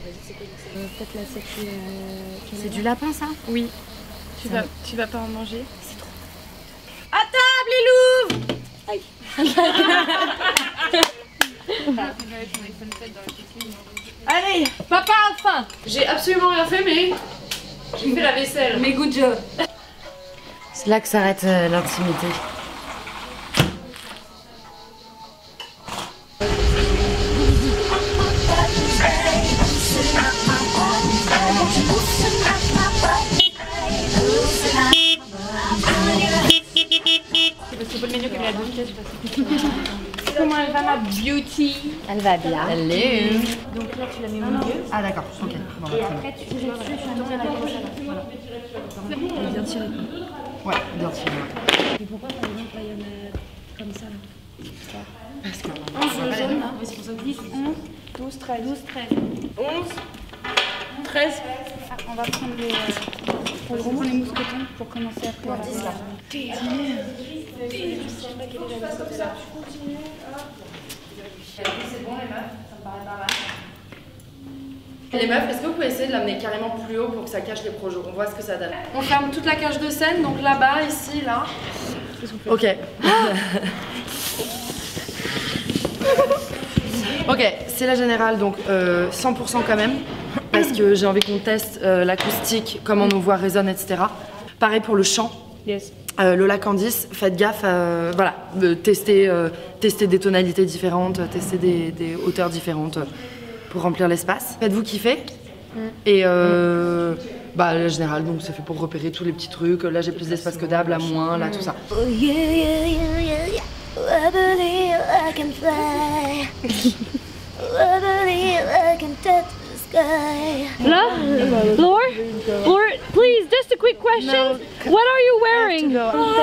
Peut-être la sécu. C'est du lapin ça? Oui. Tu vas pas en manger? C'est trop. À table les louves! Aïe. Allez, papa a faim. J'ai absolument rien fait, mais j'ai fait la vaisselle. Mais good job. C'est là que s'arrête l'intimité. C'est pas le menu qu'elle a donné. Comment elle va ma beauty? Elle va bien. Hello. Donc là tu la mets au milieu. Ah d'accord, ok. Bon, Et après tu mets dessus, tu mets la gauche. Voilà. Bien tiré. ouais, bien tiré. Et pourquoi par exemple là il y en a comme ça là? Parce que... 11 jaune là. Oui, c'est pour ça que 10, 11, 12, 13. 12, 13. 11, 13. Ah, on va prendre les, les mousquetons pour commencer après. Bon, 10 là. C'est bon les meufs, ça me paraît pas mal. Les meufs, est-ce que vous pouvez essayer de l'amener carrément plus haut pour que ça cache les projets? On voit ce que ça donne. On ferme toute la cage de scène, donc là-bas, ici, là. Ok. Ok, c'est la générale, donc 100% quand même. Parce que j'ai envie qu'on teste l'acoustique, comment nos voix résonnent, etc. Pareil pour le chant. Yes. Lola Candice, faites gaffe, voilà, tester des tonalités différentes, tester des hauteurs différentes pour remplir l'espace. Faites-vous kiffer. Et bah la générale, donc c'est fait pour repérer tous les petits trucs. Là j'ai plus d'espace que d'hab, là moins, là tout ça. Oh yeah, yeah, yeah, yeah, yeah. I believe I can fly. I believe I can touch the sky. Laura, please, just a quick question. What are you wearing?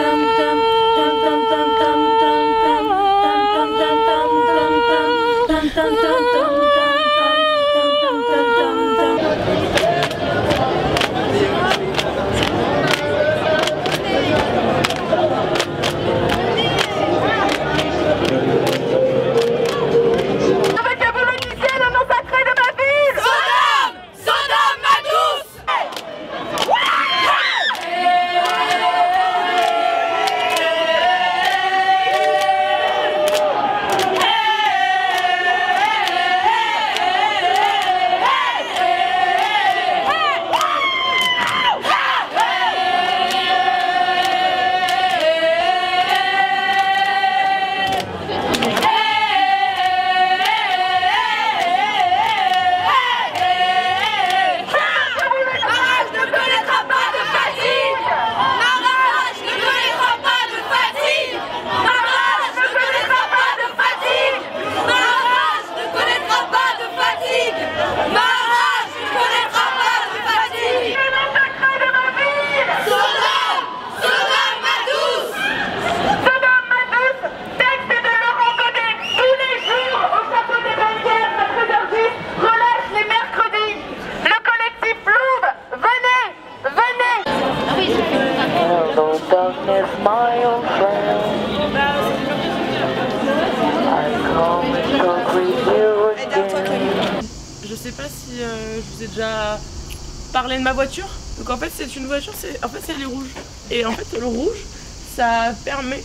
Je sais pas si je vous ai déjà parlé de ma voiture. Donc en fait c'est une voiture, elle est rouge. Et en fait le rouge, ça permet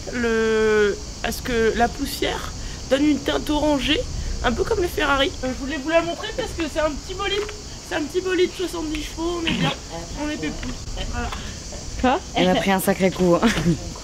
à ce que la poussière donne une teinte orangée, un peu comme les Ferrari. Je voulais vous la montrer parce que c'est un petit bolide. C'est un petit bolide 70 chevaux, on est bien, on est pépou. Voilà. Elle a pris un sacré coup.